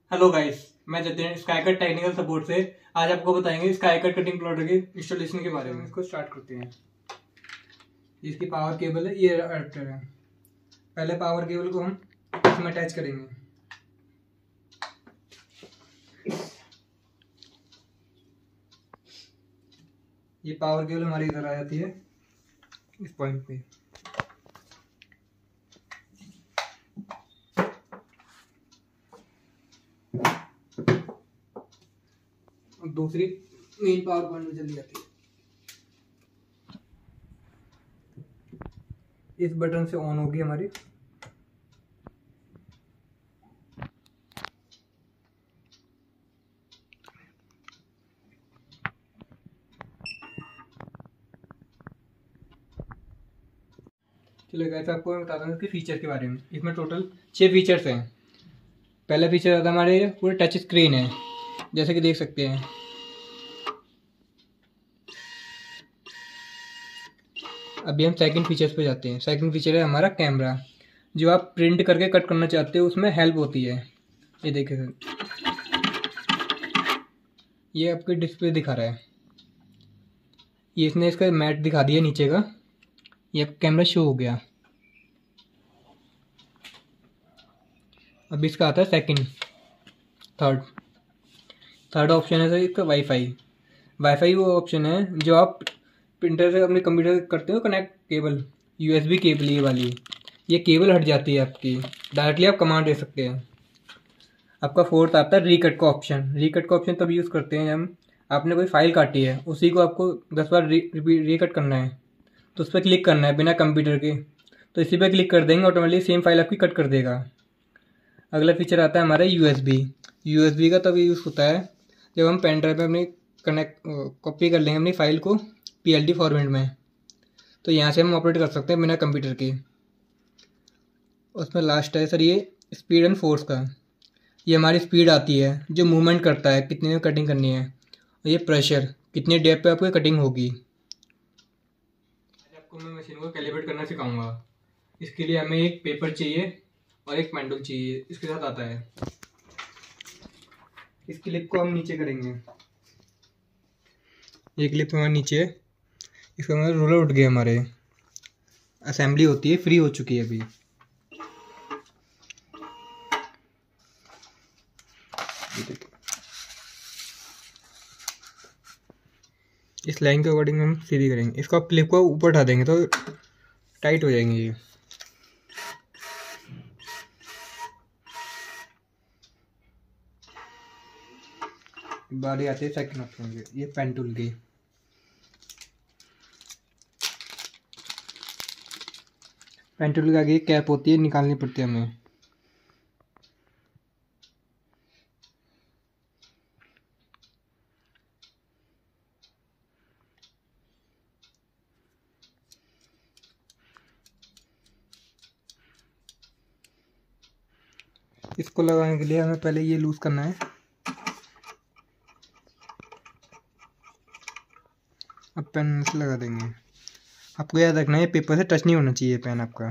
Hello guys, मैं Jatin स्काईकट technical support से आज आपको बताएंगे स्काईकट कटिंग प्लॉटर के इंस्टॉलेशन के बारे में। इसको स्टार्ट करते हैं। इसकी पावर केबल है, ये अडेप्टर है। पहले पावर केबल को हम इसमें अटैच करेंगे। ये पावर केबल हमारी इधर आ जाती है इस पॉइंट पे। दूसरी मेन पावर पॉइंट में चली जाती है। इस बटन से ऑन होगी हमारी। चलो गाइस, आपको मैं बताता हूँ इसके फीचर के बारे में। इसमें टोटल 6 फीचर्स हैं। पहला फीचर आता है हमारे पूरे टच स्क्रीन है, जैसे कि देख सकते हैं। अभी हम सेकंड फीचर्स पे जाते हैं। सेकंड फीचर है हमारा कैमरा। जो आप प्रिंट करके कट करना चाहते हो उसमें हेल्प होती है। ये देखिए सर, ये आपकी डिस्प्ले दिखा रहा है। ये इसने इसका मैट दिखा दिया नीचे का। ये कैमरा शो हो गया। अब इसका आता है सेकंड थर्ड ऑप्शन है सर इसका वाईफाई वो ऑप्शन है जो आप प्रिंटर से अपने कंप्यूटर से करते हो कनेक्ट। केबल यूएसबी केबल ये वाली, ये केबल हट जाती है आपकी, डायरेक्टली आप कमांड दे सकते हैं। आपका फोर्थ आता है रीकट का ऑप्शन तब यूज़ करते हैं हम आपने कोई फाइल काटी है, उसी को आपको 10 बार रीकट करना है, तो उस पर क्लिक करना है बिना कंप्यूटर के। तो इसी पर क्लिक कर देंगे, ऑटोमेटिकली सेम फाइल आपकी कट कर देगा। अगला फीचर आता है हमारा यूएसबी का तब यूज़ होता है जब हम पेन ड्राइव में अपनी कॉपी कर लेंगे अपनी फाइल को PLD फॉर्मेट में, तो यहाँ से हम ऑपरेट कर सकते हैं बिना कंप्यूटर के। उसमें लास्ट है सर ये स्पीड एंड फोर्स का। ये हमारी स्पीड आती है जो मूवमेंट करता है, कितनी में कटिंग करनी है, और ये प्रेशर कितनी डेप्थ पे आपको कटिंग होगी। आज आपको मैं मशीन को कैलिब्रेट करना सिखाऊंगा। इसके लिए हमें एक पेपर चाहिए और एक पेंडुल चाहिए, इसके साथ आता है। इस क्लिप को हम नीचे करेंगे। ये क्लिप हमारे नीचे है। इसका हमारे रोलर उठ गए, हमारे असेंबली होती है, फ्री हो चुकी है अभी। इस लाइन के अकॉर्डिंग हम सीधी करेंगे। इसको आप क्लिप को ऊपर उठा देंगे तो टाइट हो जाएंगे ये। बारी आती है सेकंड ऑप्शन की, ये पेन टूल की। पेन टूल के आगे कैप होती है, निकालनी पड़ती है हमें। इसको लगाने के लिए हमें पहले ये लूज करना है। अब पेन से लगा देंगे। आपको याद रखना है पेपर से टच नहीं होना चाहिए पेन आपका।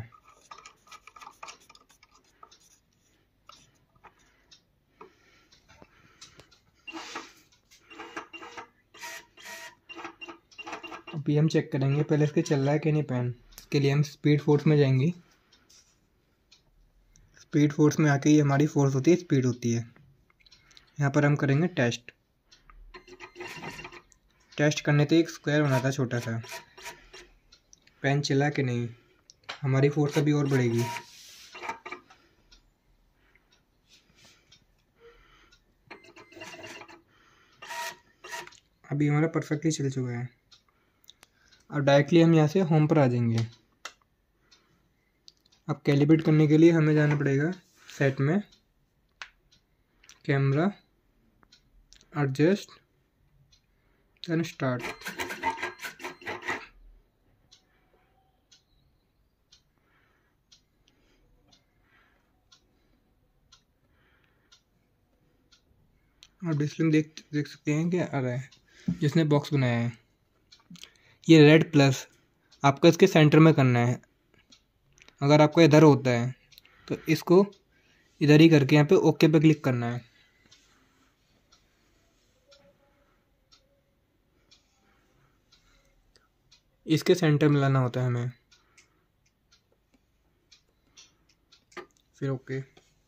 अभी हम चेक करेंगे पहले इसके चल रहा है कि नहीं पेन। इसके लिए हम स्पीड फोर्स में जाएंगे। स्पीड फोर्स में आके ये हमारी फोर्स होती है, स्पीड होती है। यहाँ पर हम करेंगे टेस्ट करने तो एक स्क्वायर बना था छोटा सा। पेन चला कि नहीं, हमारी फोर्स अभी और बढ़ेगी। अभी हमारा परफेक्टली चल चुका है। अब डायरेक्टली हम यहाँ से होम पर आ जाएंगे। अब कैलिब्रेट करने के लिए हमें जाना पड़ेगा सेट में, कैमरा, एडजस्ट, देन स्टार्ट। आप डिस्प्ले में देख सकते हैं क्या आ रहा है। जिसने बॉक्स बनाया है ये रेड प्लस आपका इसके सेंटर में करना है। अगर आपका इधर होता है तो इसको इधर ही करके यहाँ पे ओके पे क्लिक करना है। इसके सेंटर में लाना होता है हमें। फिर ओके।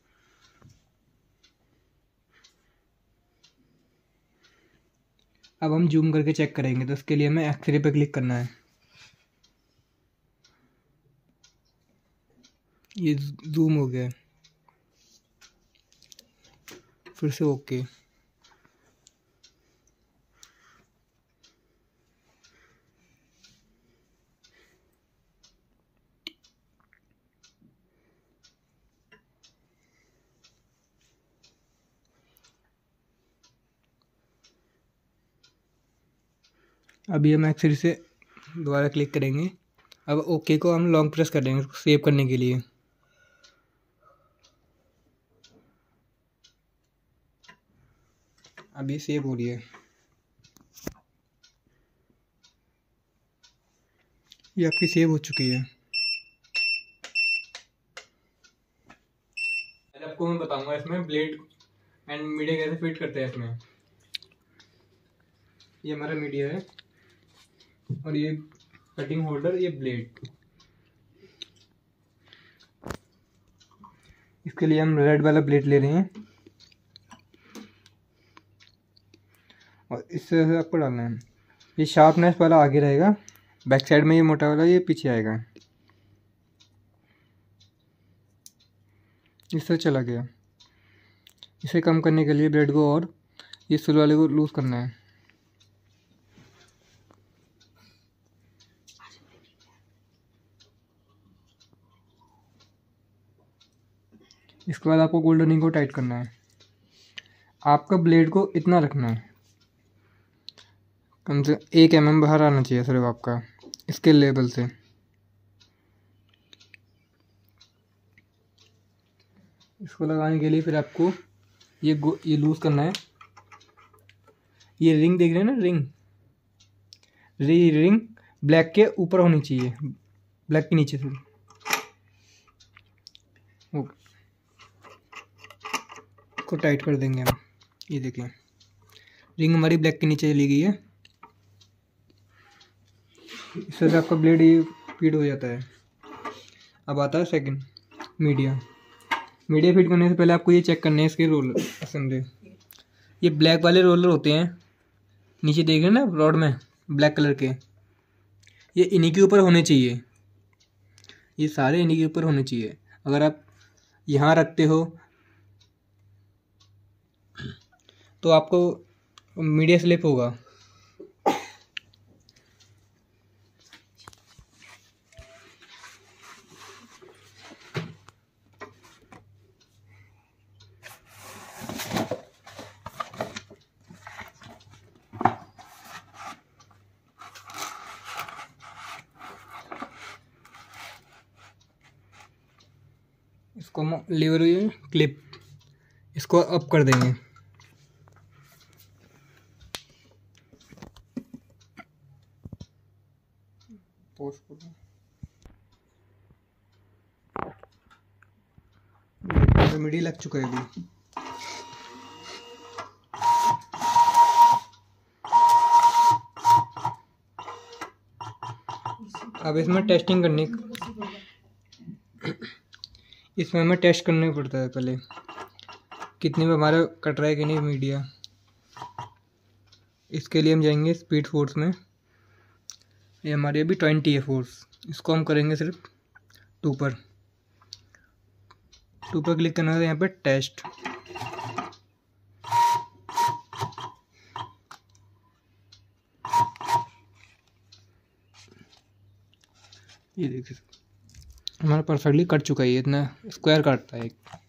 अब हम जूम करके चेक करेंगे, तो उसके लिए हमें एक्सरे पे क्लिक करना है। ये जूम हो गया है। फिर से ओके। अभी हम एक्सरे से दोबारा क्लिक करेंगे। अब ओके को हम लॉन्ग प्रेस कर देंगे सेव करने के लिए। अब ये सेव हो रही है। ये आपकी सेव हो चुकी है। आपको मैं बताऊंगा इसमें ब्लेड एंड मीडिया कैसे फिट करते हैं इसमें। ये हमारा मीडिया है और ये कटिंग होल्डर, ये ब्लेड। इसके लिए हम रेड वाला ब्लेड ले रहे हैं और इससे आपको डालना है। ये शार्पनेस वाला आगे रहेगा, बैक साइड में ये मोटा वाला ये पीछे आएगा। इससे चला गया। इसे कम करने के लिए ब्लेड को और ये सुल वाले को लूज करना है। इसके बाद आपको गोल्डन रिंग को टाइट करना है। आपका ब्लेड को इतना रखना है, कम से 1 mm बाहर आना चाहिए सिर्फ आपका इसके लेवल से। इसको लगाने के लिए फिर आपको ये लूज करना है। ये रिंग देख रहे हैं ना, रिंग ब्लैक के ऊपर होनी चाहिए, ब्लैक के नीचे से। ओके, इसको टाइट कर देंगे हम। ये देखिए रिंग हमारी ब्लैक के नीचे चली गई है। इससे आपका ब्लेड ये फीड हो जाता है। अब आता है सेकंड मीडिया फिट करने से पहले आपको ये चेक करना है इसके रोलर असेंबली। ये ब्लैक वाले रोलर होते हैं, नीचे देख रहे हैं ना रॉड में ब्लैक कलर के, ये इन्हीं के ऊपर होने चाहिए। ये सारे इन्हीं के ऊपर होने चाहिए। अगर आप यहाँ रखते हो तो आपको मीडिया स्लिप होगा। इसको लीवर क्लिप इसको अप कर देंगे। मिडी लग चुका है अभी। अब इसमें टेस्टिंग करनी, इसमें हमें टेस्ट करना पड़ता है पहले कितने में हमारा कट रहा है कि नहीं मीडिया। इसके लिए हम जाएंगे स्पीड फोर्स में। ये हमारी अभी 20 है फोर्स। इसको हम करेंगे सिर्फ 2 पर क्लिक करना है यहाँ पे टेस्ट। ये देखिए हमारा परफेक्टली कट चुका है। ये इतना स्क्वायर काटता है।